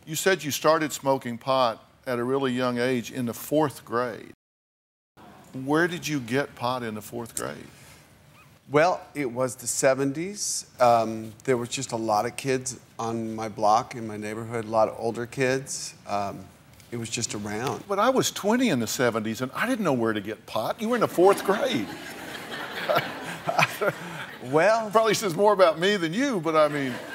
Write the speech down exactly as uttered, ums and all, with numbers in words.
You said you started smoking pot at a really young age in the fourth grade. Where did you get pot in the fourth grade? Well, it was the seventies. Um, there was just a lot of kids on my block in my neighborhood, a lot of older kids. Um, it was just around. But I was twenty in the seventies, and I didn't know where to get pot. You were in the fourth grade. Well, probably says more about me than you, but I mean.